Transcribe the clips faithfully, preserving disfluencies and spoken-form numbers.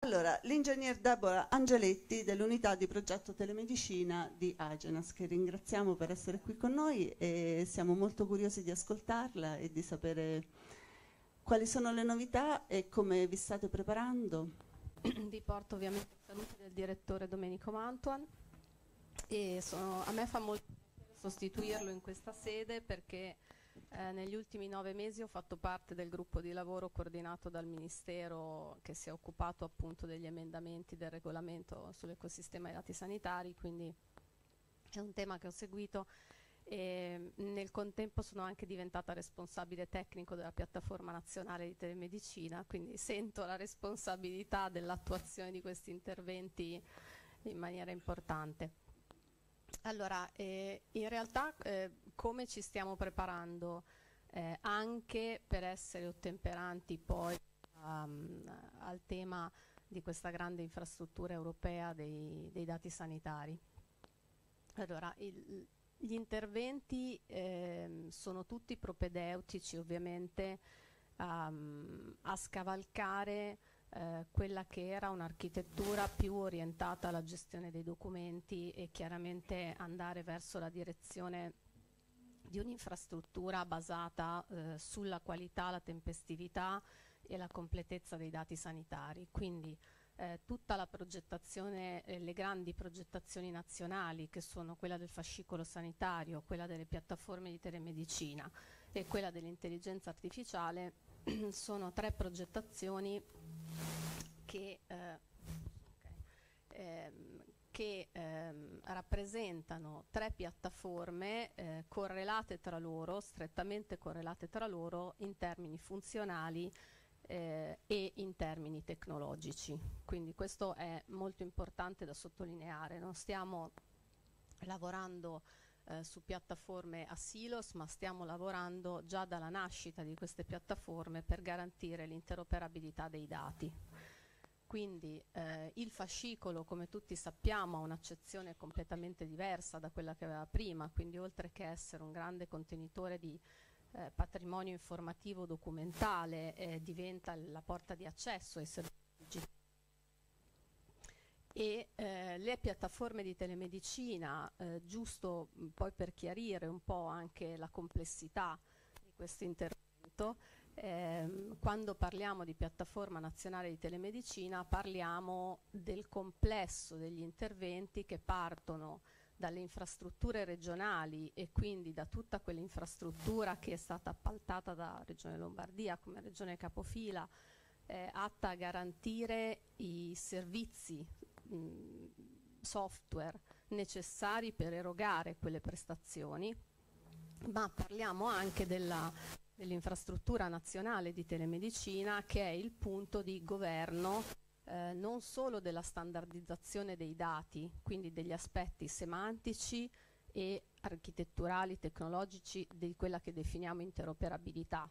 Allora, l'ingegner Deborah Angeletti dell'unità di progetto telemedicina di Agenas, che ringraziamo per essere qui con noi e siamo molto curiosi di ascoltarla e di sapere quali sono le novità e come vi state preparando. Vi porto ovviamente i saluti del direttore Domenico Mantuan e sono, a me fa molto piacere sostituirlo in questa sede perché Eh, negli ultimi nove mesi ho fatto parte del gruppo di lavoro coordinato dal Ministero che si è occupato appunto degli emendamenti del regolamento sull'ecosistema dei dati sanitari, quindi è un tema che ho seguito e nel contempo sono anche diventata responsabile tecnico della piattaforma nazionale di telemedicina, quindi sento la responsabilità dell'attuazione di questi interventi in maniera importante. Allora, eh, in realtà eh, come ci stiamo preparando eh, anche per essere ottemperanti poi um, al tema di questa grande infrastruttura europea dei, dei dati sanitari? Allora, il, gli interventi eh, sono tutti propedeutici ovviamente um, a scavalcare eh, quella che era un'architettura più orientata alla gestione dei documenti e chiaramente andare verso la direzione di un'infrastruttura basata eh, sulla qualità, la tempestività e la completezza dei dati sanitari. Quindi eh, tutta la progettazione, eh, le grandi progettazioni nazionali che sono quella del fascicolo sanitario, quella delle piattaforme di telemedicina e quella dell'intelligenza artificiale sono tre progettazioni che, eh, okay, ehm, che ehm, rappresentano tre piattaforme eh, correlate tra loro, strettamente correlate tra loro in termini funzionali eh, e in termini tecnologici. Quindi questo è molto importante da sottolineare. Non stiamo lavorando eh, su piattaforme a silos, ma stiamo lavorando già dalla nascita di queste piattaforme per garantire l'interoperabilità dei dati. Quindi eh, il fascicolo, come tutti sappiamo, ha un'accezione completamente diversa da quella che aveva prima, quindi oltre che essere un grande contenitore di eh, patrimonio informativo documentale, eh, diventa la porta di accesso ai servizi digitali. E eh, le piattaforme di telemedicina, eh, giusto mh, poi per chiarire un po' anche la complessità di questo intervento, ehm, quando parliamo di piattaforma nazionale di telemedicina parliamo del complesso degli interventi che partono dalle infrastrutture regionali e quindi da tutta quell'infrastruttura che è stata appaltata da Regione Lombardia come Regione capofila, eh, atta a garantire i servizi mh, software necessari per erogare quelle prestazioni, ma parliamo anche della, dell'infrastruttura nazionale di telemedicina che è il punto di governo eh, non solo della standardizzazione dei dati, quindi degli aspetti semantici e architetturali, tecnologici di quella che definiamo interoperabilità,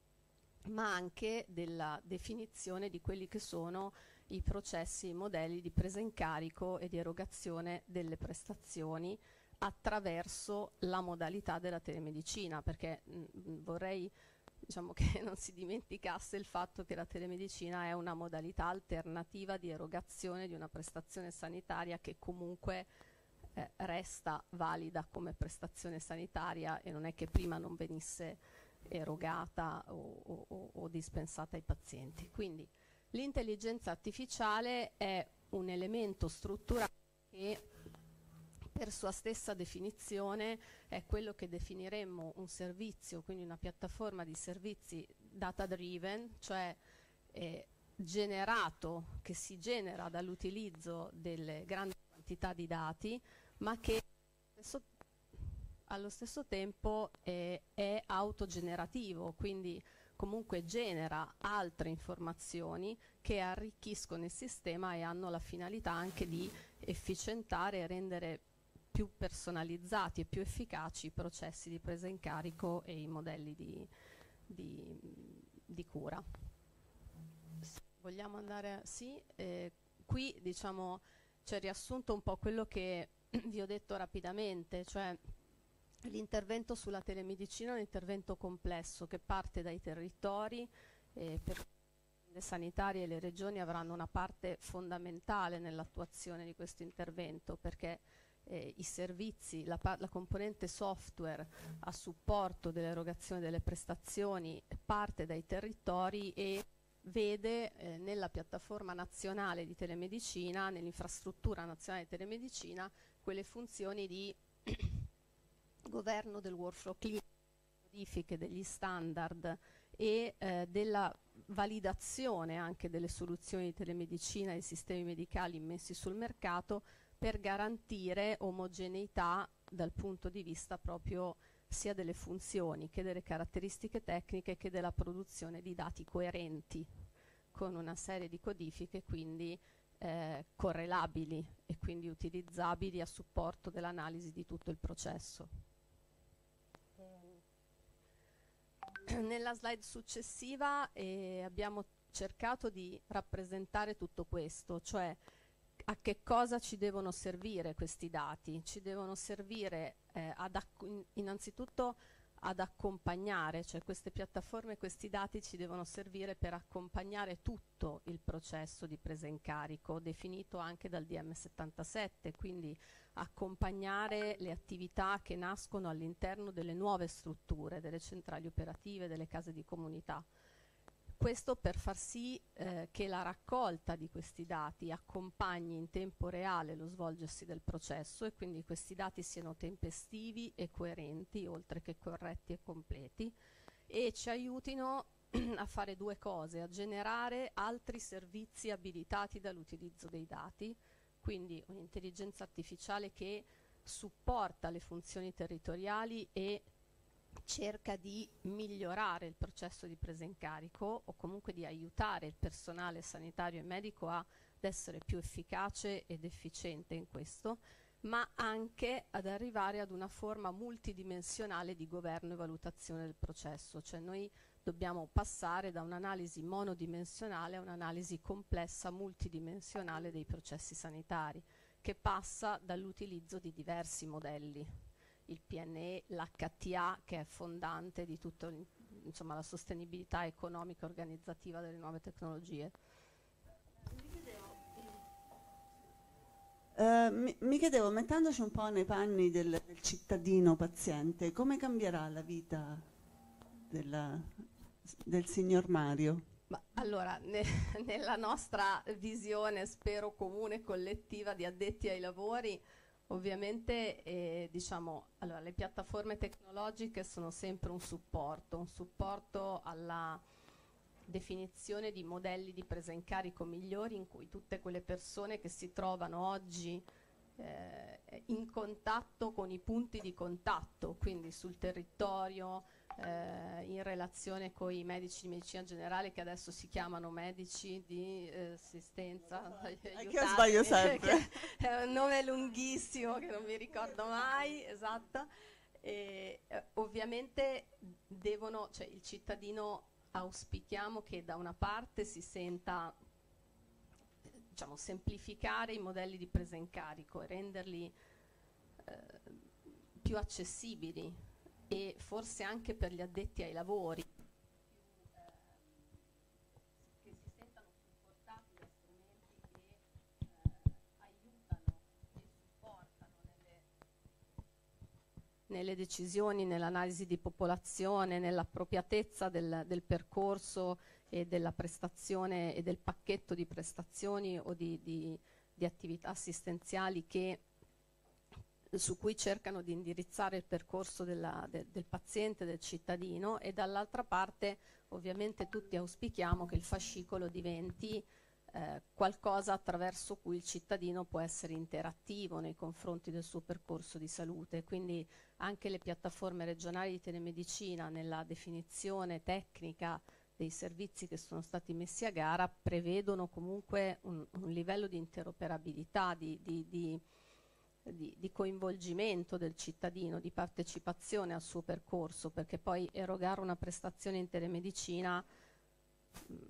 ma anche della definizione di quelli che sono i processi, i modelli di presa in carico e di erogazione delle prestazioni attraverso la modalità della telemedicina, perché mh, vorrei diciamo che non si dimenticasse il fatto che la telemedicina è una modalità alternativa di erogazione di una prestazione sanitaria che comunque eh, resta valida come prestazione sanitaria e non è che prima non venisse erogata o, o, o dispensata ai pazienti. Quindi l'intelligenza artificiale è un elemento strutturale che per sua stessa definizione è quello che definiremmo un servizio, quindi una piattaforma di servizi data driven, cioè eh, generato, che si genera dall'utilizzo delle grandi quantità di dati, ma che adesso allo stesso tempo eh, è autogenerativo, quindi comunque genera altre informazioni che arricchiscono il sistema e hanno la finalità anche di efficientare e rendere più personalizzati e più efficaci i processi di presa in carico e i modelli di, di, di cura. Vogliamo andare? Sì, eh, qui diciamo c'è riassunto un po' quello che vi ho detto rapidamente, cioè l'intervento sulla telemedicina è un intervento complesso che parte dai territori, eh, per aziende sanitarie e le regioni avranno una parte fondamentale nell'attuazione di questo intervento, perché eh, i servizi, la, la componente software a supporto dell'erogazione delle prestazioni parte dai territori e vede eh, nella piattaforma nazionale di telemedicina, nell'infrastruttura nazionale di telemedicina, quelle funzioni di governo del workflow clinico, modifiche degli standard e eh, della validazione anche delle soluzioni di telemedicina e sistemi medicali messi sul mercato per garantire omogeneità dal punto di vista proprio sia delle funzioni che delle caratteristiche tecniche che della produzione di dati coerenti con una serie di codifiche quindi eh, correlabili e quindi utilizzabili a supporto dell'analisi di tutto il processo. Nella slide successiva eh, abbiamo cercato di rappresentare tutto questo, cioè a che cosa ci devono servire questi dati? Ci devono servire eh, ad innanzitutto ad accompagnare, cioè queste piattaforme, questi dati ci devono servire per accompagnare tutto il processo di presa in carico, definito anche dal D M settantasette, quindi accompagnare le attività che nascono all'interno delle nuove strutture, delle centrali operative, delle case di comunità. Questo per far sì eh, che la raccolta di questi dati accompagni in tempo reale lo svolgersi del processo e quindi questi dati siano tempestivi e coerenti, oltre che corretti e completi, e ci aiutino a fare due cose: a generare altri servizi abilitati dall'utilizzo dei dati, quindi un'intelligenza artificiale che supporta le funzioni territoriali e cerca di migliorare il processo di presa in carico o comunque di aiutare il personale sanitario e medico a, ad essere più efficace ed efficiente in questo, ma anche ad arrivare ad una forma multidimensionale di governo e valutazione del processo. Cioè noi dobbiamo passare da un'analisi monodimensionale a un'analisi complessa multidimensionale dei processi sanitari, che passa dall'utilizzo di diversi modelli. Il P N E, l'H T A, che è fondante di tutta la sostenibilità economica e organizzativa delle nuove tecnologie. Uh, mi, mi chiedevo, mettendoci un po' nei panni del, del cittadino paziente, come cambierà la vita della, del signor Mario? Ma allora, ne, nella nostra visione, spero comune, collettiva di addetti ai lavori, ovviamente eh, diciamo, allora, le piattaforme tecnologiche sono sempre un supporto, un supporto alla definizione di modelli di presa in carico migliori, in cui tutte quelle persone che si trovano oggi eh, in contatto con i punti di contatto, quindi sul territorio, eh, in relazione con i medici di medicina generale, che adesso si chiamano medici di eh, assistenza, che io sbaglio sempre, è un nome lunghissimo che non mi ricordo mai, esatto. E, eh, ovviamente devono, cioè il cittadino, auspichiamo che da una parte si senta, diciamo, semplificare i modelli di presa in carico e renderli eh, più accessibili, e forse anche per gli addetti ai lavori più, eh, che si sentano supportati da strumenti che eh, aiutano e supportano nelle, nelle decisioni, nell'analisi di popolazione, nell'appropriatezza del, del percorso e della prestazione e del pacchetto di prestazioni o di, di, di attività assistenziali che su cui cercano di indirizzare il percorso della, de, del paziente, del cittadino, e dall'altra parte ovviamente tutti auspichiamo che il fascicolo diventi eh, qualcosa attraverso cui il cittadino può essere interattivo nei confronti del suo percorso di salute. Quindi anche le piattaforme regionali di telemedicina, nella definizione tecnica dei servizi che sono stati messi a gara, prevedono comunque un, un livello di interoperabilità, di, di, di Di, di coinvolgimento del cittadino, di partecipazione al suo percorso, perché poi erogare una prestazione in telemedicina mh,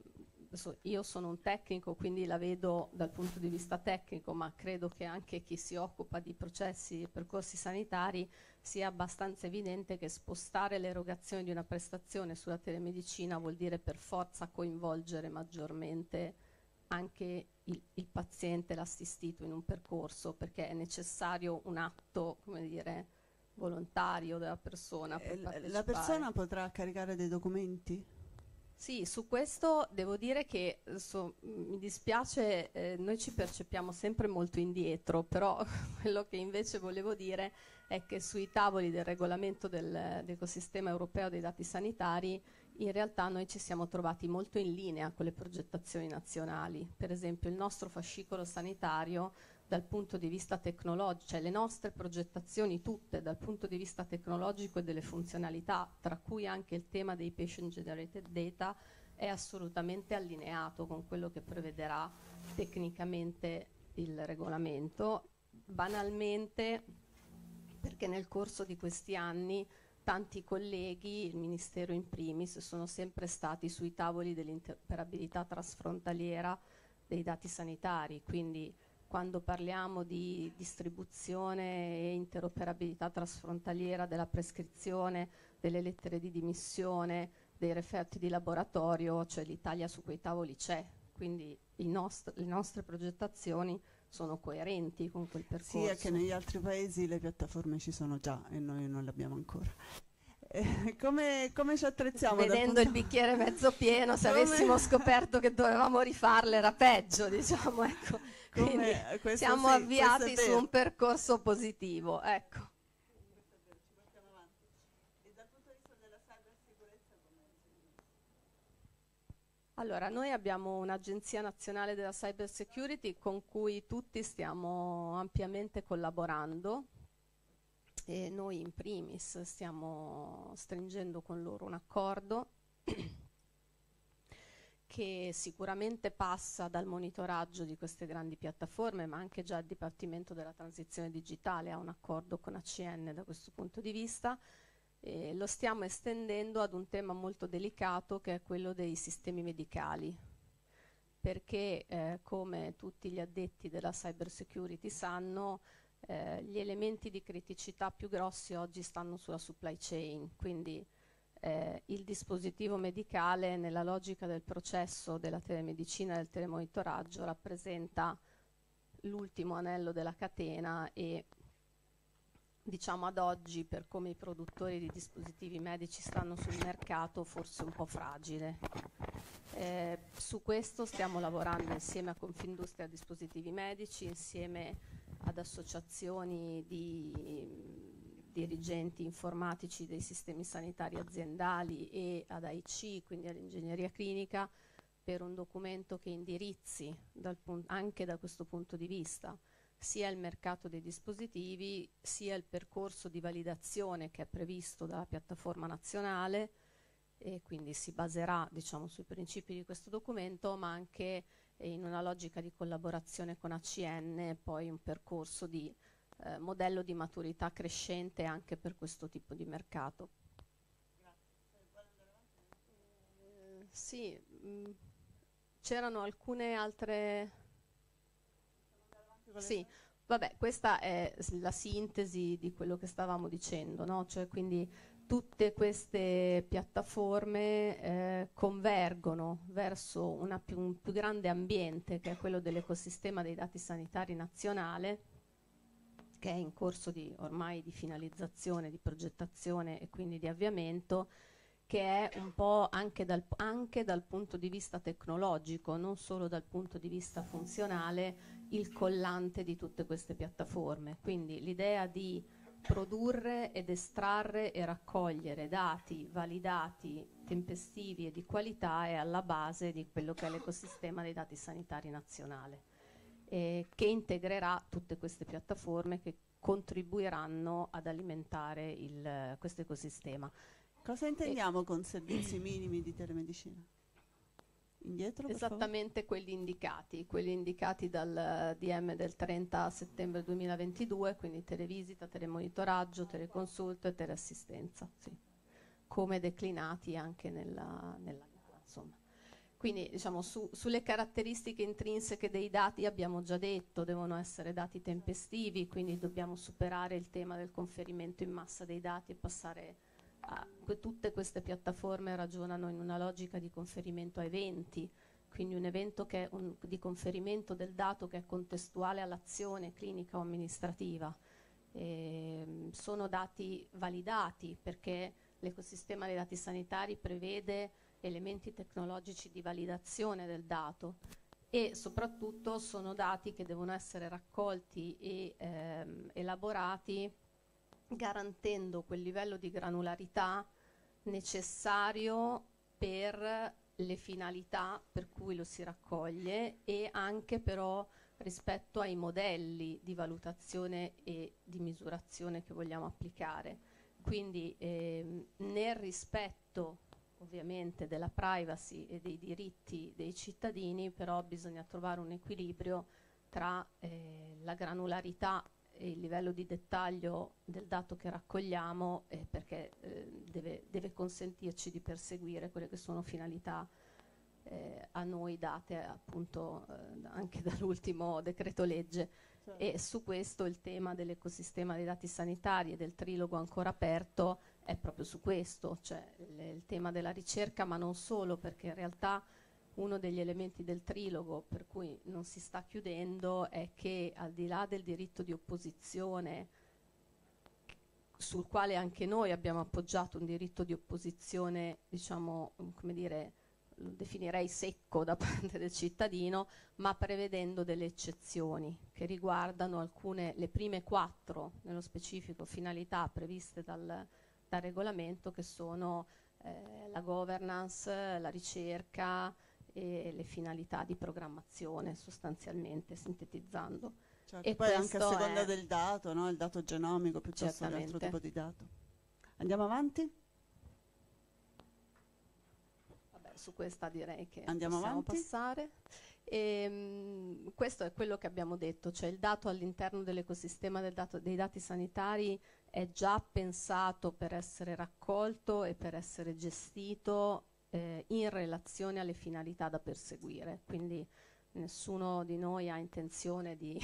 adesso io sono un tecnico, quindi la vedo dal punto di vista tecnico, ma credo che anche chi si occupa di processi e percorsi sanitari sia abbastanza evidente che spostare l'erogazione di una prestazione sulla telemedicina vuol dire per forza coinvolgere maggiormente anche il, il paziente, l'assistito in un percorso, perché è necessario un atto, come dire, volontario della persona per partecipare. La persona potrà caricare dei documenti? Sì, su questo devo dire che so, mi dispiace, eh, noi ci percepiamo sempre molto indietro, però quello che invece volevo dire è che sui tavoli del regolamento del, dell'ecosistema europeo dei dati sanitari in realtà noi ci siamo trovati molto in linea con le progettazioni nazionali. Per esempio il nostro fascicolo sanitario dal punto di vista tecnologico, cioè le nostre progettazioni tutte dal punto di vista tecnologico e delle funzionalità, tra cui anche il tema dei patient generated data, è assolutamente allineato con quello che prevederà tecnicamente il regolamento, banalmente perché nel corso di questi anni tanti colleghi, il Ministero in primis, sono sempre stati sui tavoli dell'interoperabilità trasfrontaliera dei dati sanitari, quindi quando parliamo di distribuzione e interoperabilità trasfrontaliera della prescrizione, delle lettere di dimissione, dei referti di laboratorio, cioè l'Italia su quei tavoli c'è, quindi il nost- le nostre progettazioni sono coerenti con quel percorso. Sì, è che negli altri paesi le piattaforme ci sono già e noi non le abbiamo ancora. Eh, come, come ci attrezziamo? Vedendo il bicchiere mezzo pieno, se come... avessimo scoperto che dovevamo rifarle era peggio, diciamo, ecco. Quindi siamo sì, avviati su un percorso positivo, ecco. Allora, noi abbiamo un'agenzia nazionale della cyber security con cui tutti stiamo ampiamente collaborando e noi in primis stiamo stringendo con loro un accordo che sicuramente passa dal monitoraggio di queste grandi piattaforme, ma anche già il Dipartimento della Transizione Digitale ha un accordo con A C N da questo punto di vista. E lo stiamo estendendo ad un tema molto delicato che è quello dei sistemi medicali, perché eh, come tutti gli addetti della cyber security sanno, eh, gli elementi di criticità più grossi oggi stanno sulla supply chain, quindi eh, il dispositivo medicale nella logica del processo della telemedicina e del telemonitoraggio rappresenta l'ultimo anello della catena e diciamo ad oggi, per come i produttori di dispositivi medici stanno sul mercato, forse un po' fragile. Eh, su questo stiamo lavorando insieme a Confindustria Dispositivi Medici, insieme ad associazioni di dirigenti informatici dei sistemi sanitari aziendali e ad A I C, quindi all'ingegneria clinica, per un documento che indirizzi dal anche da questo punto di vista sia il mercato dei dispositivi, sia il percorso di validazione che è previsto dalla piattaforma nazionale e quindi si baserà, diciamo, sui principi di questo documento, ma anche eh, in una logica di collaborazione con A C N, poi un percorso di eh, modello di maturità crescente anche per questo tipo di mercato. Eh, sì, mh, c'erano alcune altre... Sì, vabbè, questa è la sintesi di quello che stavamo dicendo, no? Cioè, quindi tutte queste piattaforme eh, convergono verso una più, un più grande ambiente che è quello dell'ecosistema dei dati sanitari nazionale, che è in corso di, ormai di finalizzazione, di progettazione e quindi di avviamento, che è un po' anche dal, anche dal punto di vista tecnologico, non solo dal punto di vista funzionale, il collante di tutte queste piattaforme. Quindi l'idea di produrre ed estrarre e raccogliere dati validati, tempestivi e di qualità è alla base di quello che è l'ecosistema dei dati sanitari nazionale, eh, che integrerà tutte queste piattaforme che contribuiranno ad alimentare il, questo ecosistema. Cosa intendiamo e con servizi minimi di telemedicina? Indietro, esattamente quelli indicati, quelli indicati dal D M del trenta settembre duemilaventidue, quindi televisita, telemonitoraggio, teleconsulto e teleassistenza, sì, come declinati anche nella, nella gara, insomma. Quindi diciamo su, sulle caratteristiche intrinseche dei dati abbiamo già detto, devono essere dati tempestivi, quindi dobbiamo superare il tema del conferimento in massa dei dati e passare a que- tutte queste piattaforme ragionano in una logica di conferimento a eventi, quindi un evento che è un, di conferimento del dato che è contestuale all'azione clinica o amministrativa. E, sono dati validati perché l'ecosistema dei dati sanitari prevede elementi tecnologici di validazione del dato e soprattutto sono dati che devono essere raccolti e ehm, elaborati garantendo quel livello di granularità necessario per le finalità per cui lo si raccoglie e anche però rispetto ai modelli di valutazione e di misurazione che vogliamo applicare. Quindi ehm, nel rispetto ovviamente della privacy e dei diritti dei cittadini, però bisogna trovare un equilibrio tra eh, la granularità e il livello di dettaglio del dato che raccogliamo, eh, perché eh, deve, deve consentirci di perseguire quelle che sono finalità eh, a noi date appunto eh, anche dall'ultimo decreto legge. Certo. E su questo il tema dell'ecosistema dei dati sanitari e del trilogo ancora aperto è proprio su questo, cioè il, il tema della ricerca, ma non solo, perché in realtà uno degli elementi del trilogo per cui non si sta chiudendo è che al di là del diritto di opposizione, sul quale anche noi abbiamo appoggiato un diritto di opposizione, diciamo, come dire, lo definirei secco da parte del cittadino, ma prevedendo delle eccezioni che riguardano alcune, le prime quattro, nello specifico, finalità previste dal, dal regolamento, che sono eh, la governance, la ricerca e le finalità di programmazione, sostanzialmente, sintetizzando. Certo, e poi anche a seconda è... del dato, no? Il dato genomico piuttosto che altro tipo di dato. Andiamo avanti? Vabbè, su questa direi che Andiamo possiamo avanti? passare. E, mh, questo è quello che abbiamo detto, cioè il dato all'interno dell'ecosistema del dato, dei dati sanitari è già pensato per essere raccolto e per essere gestito eh, in relazione alle finalità da perseguire, quindi nessuno di noi ha intenzione di,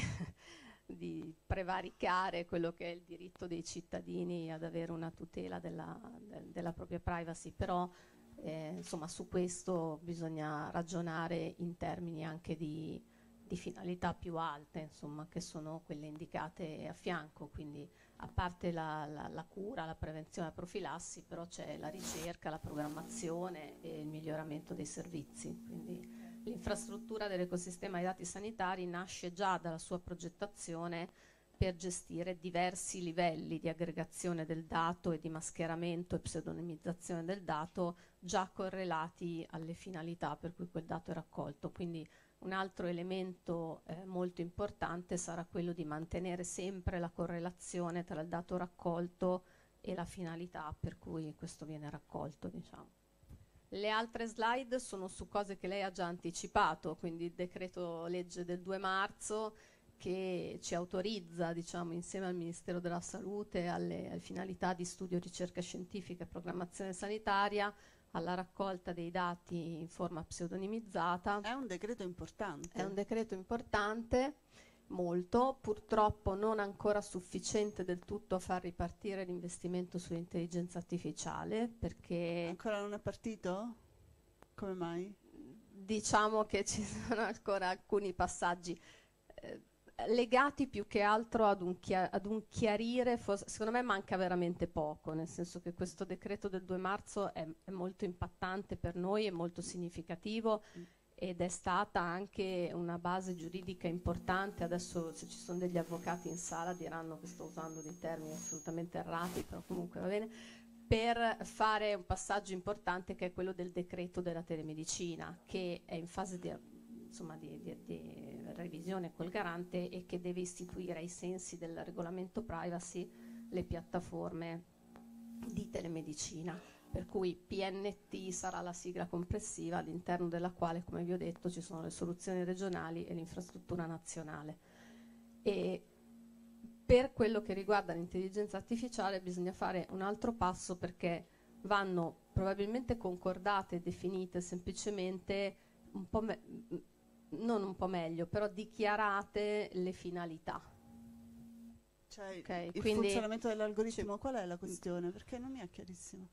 di prevaricare quello che è il diritto dei cittadini ad avere una tutela della, de, della propria privacy, però eh, insomma su questo bisogna ragionare in termini anche di, di finalità più alte, insomma, che sono quelle indicate a fianco, quindi a parte la, la, la cura, la prevenzione, la profilassi, però c'è la ricerca, la programmazione e il miglioramento dei servizi, quindi l'infrastruttura dell'ecosistema dei dati sanitari nasce già dalla sua progettazione per gestire diversi livelli di aggregazione del dato e di mascheramento e pseudonimizzazione del dato già correlati alle finalità per cui quel dato è raccolto. Quindi un altro elemento eh, molto importante sarà quello di mantenere sempre la correlazione tra il dato raccolto e la finalità per cui questo viene raccolto, diciamo. Le altre slide sono su cose che lei ha già anticipato, quindi il decreto legge del due marzo che ci autorizza, diciamo, insieme al Ministero della Salute alle, alle finalità di studio, ricerca scientifica e programmazione sanitaria alla raccolta dei dati in forma pseudonimizzata. È un decreto importante. È un decreto importante, molto, purtroppo non ancora sufficiente del tutto a far ripartire l'investimento sull'intelligenza artificiale, perché... Ancora non è partito? Come mai? Diciamo che ci sono ancora alcuni passaggi eh, legati più che altro ad un, chia- ad un chiarire, forse, secondo me manca veramente poco, nel senso che questo decreto del due marzo è, è molto impattante per noi, è molto significativo mm. ed è stata anche una base giuridica importante. Adesso se ci sono degli avvocati in sala diranno che sto usando dei termini assolutamente errati, però comunque va bene, per fare un passaggio importante che è quello del decreto della telemedicina, che è in fase di, insomma, di, di, di revisione col garante e che deve istituire ai sensi del regolamento privacy le piattaforme di telemedicina, per cui P N T sarà la sigla complessiva all'interno della quale, come vi ho detto, ci sono le soluzioni regionali e l'infrastruttura nazionale. E per quello che riguarda l'intelligenza artificiale bisogna fare un altro passo, perché vanno probabilmente concordate e definite semplicemente un po' me- non un po' meglio, però dichiarate le finalità. Cioè, Okay, il quindi- funzionamento dell'algoritmo, qual è la questione? Perché non mi è chiarissimo.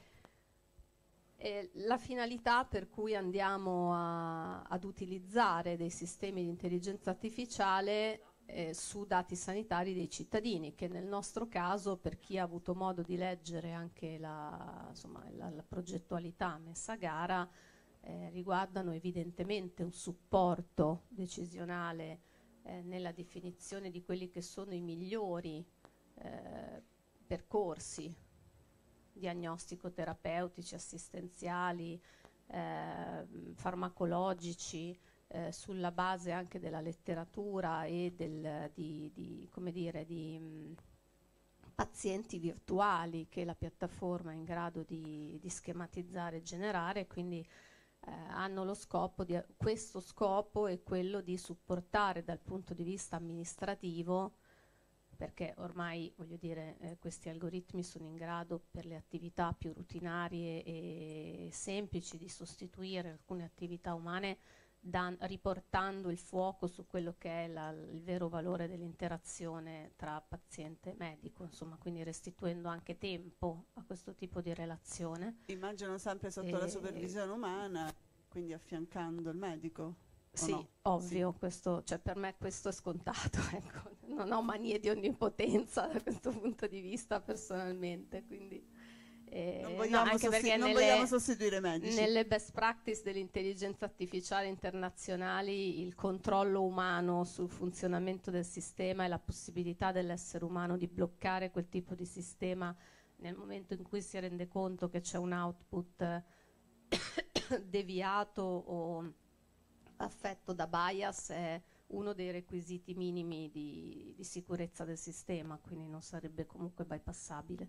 Eh, la finalità per cui andiamo a- ad utilizzare dei sistemi di intelligenza artificiale eh, su dati sanitari dei cittadini, che nel nostro caso, per chi ha avuto modo di leggere anche la, insomma, la, la progettualità messa a gara, eh, riguardano evidentemente un supporto decisionale eh, nella definizione di quelli che sono i migliori eh, percorsi diagnostico-terapeutici, assistenziali, eh, farmacologici, eh, sulla base anche della letteratura e del, di, di, come dire, di mh, pazienti virtuali che la piattaforma è in grado di, di schematizzare e generare, quindi eh, hanno lo scopo di, questo scopo è quello di supportare dal punto di vista amministrativo, perché ormai, voglio dire, eh, questi algoritmi sono in grado per le attività più rutinarie e semplici di sostituire alcune attività umane, dan- riportando il fuoco su quello che è la- il vero valore dell'interazione tra paziente e medico, insomma, quindi restituendo anche tempo a questo tipo di relazione. Immagino sempre sotto la E- supervisione umana, quindi affiancando il medico. O Sì, no? ovvio, questo, cioè per me questo è scontato, ecco. Non ho manie di onnipotenza da questo punto di vista personalmente, quindi eh, Non no, vogliamo, anche sosti- perché non nelle, vogliamo sostituire i medici. nelle best practice dell'intelligenza artificiale internazionali il controllo umano sul funzionamento del sistema e la possibilità dell'essere umano di bloccare quel tipo di sistema nel momento in cui si rende conto che c'è un output eh, deviato o affetto da bias è uno dei requisiti minimi di, di sicurezza del sistema, quindi non sarebbe comunque bypassabile.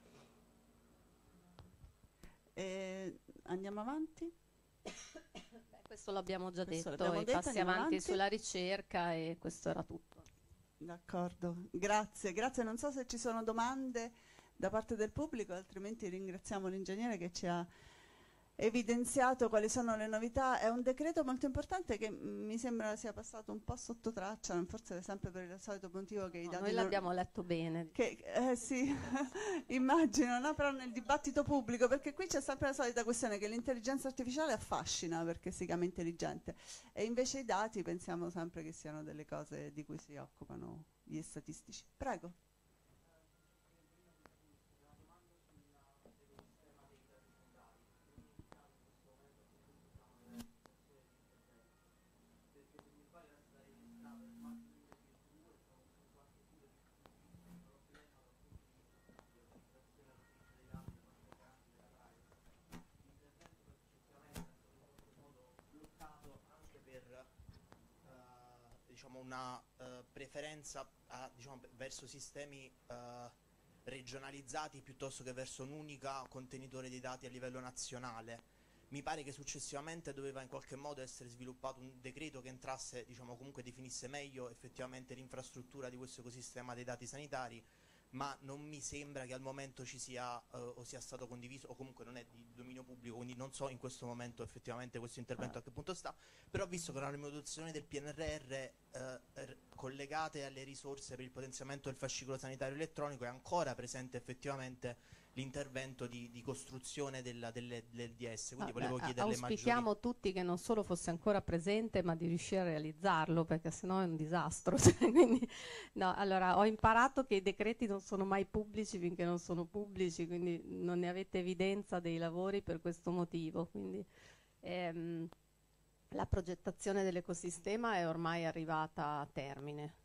E andiamo avanti? Beh, questo l'abbiamo già Questo detto, l'abbiamo i detto, passi andiamo avanti, avanti. sulla ricerca e questo era tutto. D'accordo, grazie, grazie. Non so se ci sono domande da parte del pubblico, altrimenti ringraziamo l'ingegnere che ci ha evidenziato quali sono le novità. È un decreto molto importante che mm, mi sembra sia passato un po' sotto traccia, forse sempre per il solito motivo che i No, dati noi non- l'abbiamo letto bene. che, eh sì, immagino, no? Però nel dibattito pubblico, perché qui c'è sempre la solita questione che l'intelligenza artificiale affascina perché si chiama intelligente, e invece i dati pensiamo sempre che siano delle cose di cui si occupano gli statistici. Prego. Anche per eh, diciamo una eh, preferenza a, diciamo, verso sistemi eh, regionalizzati piuttosto che verso un unico contenitore dei dati a livello nazionale. Mi pare che successivamente doveva in qualche modo essere sviluppato un decreto che entrasse, diciamo, comunque definisse meglio effettivamente l'infrastruttura di questo ecosistema dei dati sanitari, ma non mi sembra che al momento ci sia eh, o sia stato condiviso, o comunque non è di dominio pubblico, quindi non so in questo momento effettivamente questo intervento a che punto sta, però visto che la rimodulazione del P N R R eh, r- collegate alle risorse per il potenziamento del fascicolo sanitario elettronico è ancora presente effettivamente l'intervento di, di costruzione della, delle, del D S, quindi Vabbè, volevo chiederle auspichiamo maggiori... tutti che non solo fosse ancora presente, ma di riuscire a realizzarlo, perché sennò è un disastro. Cioè, quindi, no, allora, ho imparato che i decreti non sono mai pubblici finché non sono pubblici, quindi non ne avete evidenza dei lavori per questo motivo. Quindi, ehm, la progettazione dell'ecosistema è ormai arrivata a termine.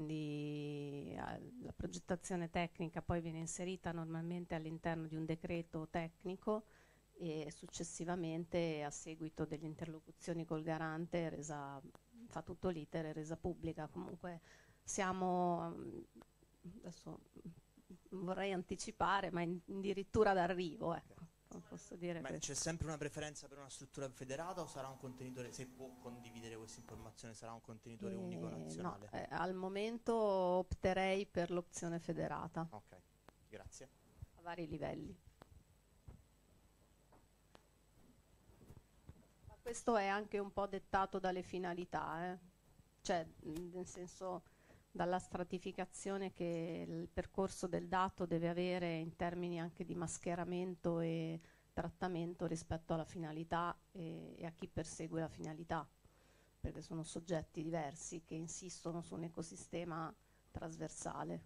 Quindi eh, la progettazione tecnica poi viene inserita normalmente all'interno di un decreto tecnico e successivamente, a seguito delle interlocuzioni col garante, resa, fa tutto l'iter e resa pubblica. Comunque siamo, adesso non vorrei anticipare, ma in, addirittura d'arrivo, ecco. Posso dire Ma questo. c'è sempre una preferenza per una struttura federata o sarà un contenitore, se può condividere questa informazione, sarà un contenitore Eh, unico no, nazionale? eh, al momento opterei per l'opzione federata Ok, grazie. a vari livelli. questo è anche un po' dettato dalle finalità, eh? Cioè nel senso dalla stratificazione che il percorso del dato deve avere in termini anche di mascheramento e trattamento rispetto alla finalità e, e a chi persegue la finalità, perché sono soggetti diversi che insistono su un ecosistema trasversale.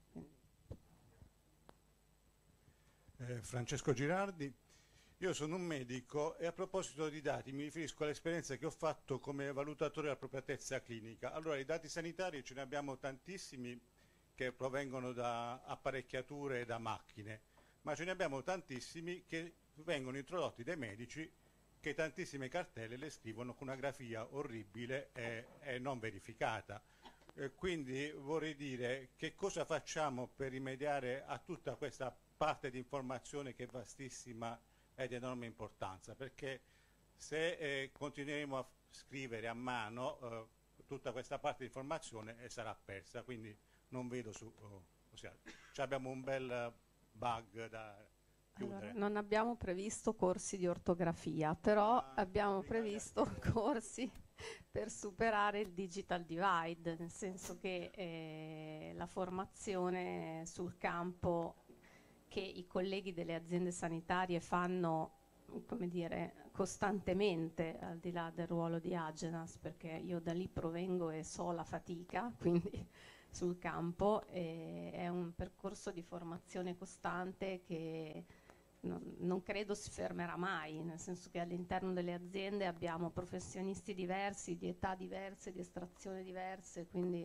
Eh, Francesco Girardi, io sono un medico e a proposito di dati mi riferisco all'esperienza che ho fatto come valutatore dell'appropriatezza clinica. Allora, i dati sanitari ce ne abbiamo tantissimi che provengono da apparecchiature e da macchine, ma ce ne abbiamo tantissimi che vengono introdotti dai medici che tantissime cartelle le scrivono con una grafia orribile e, e non verificata. Eh, quindi vorrei dire che cosa facciamo per rimediare a tutta questa parte di informazione che è vastissima e di enorme importanza, perché se eh, continueremo a scrivere a mano eh, tutta questa parte di informazione eh, sarà persa, quindi non vedo su, oh, ossia, abbiamo un bel bug da chiudere. Allora, non abbiamo previsto corsi di ortografia, però Ah, abbiamo sì, previsto corsi per superare il digital divide, nel senso che eh, la formazione sul campo che i colleghi delle aziende sanitarie fanno, come dire, costantemente, al di là del ruolo di Agenas, perché io da lì provengo e so la fatica, quindi sul campo, e è un percorso di formazione costante che non, non credo si fermerà mai, nel senso che all'interno delle aziende abbiamo professionisti diversi, di età diverse, di estrazione diverse, quindi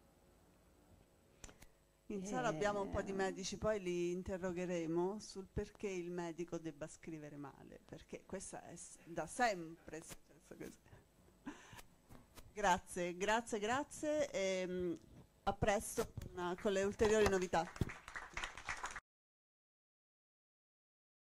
in sala abbiamo un po' di medici, poi li interrogheremo sul perché il medico debba scrivere male, perché questa è s- da sempre successo così. Grazie, grazie, grazie e, mm, a presto con, con le ulteriori novità.